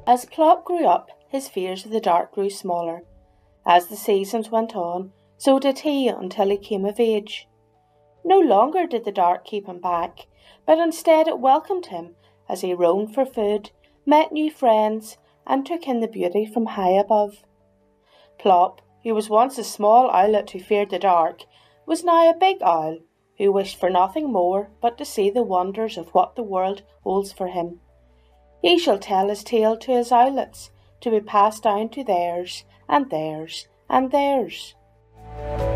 As Plop grew up, his fears of the dark grew smaller. As the seasons went on, so did he until he came of age. No longer did the dark keep him back, but instead it welcomed him as he roamed for food, met new friends, and took in the beauty from high above. Plop, who was once a small owlet who feared the dark, was now a big owl who wished for nothing more but to see the wonders of what the world holds for him. He shall tell his tale to his owlets, to be passed down to theirs, and theirs, and theirs.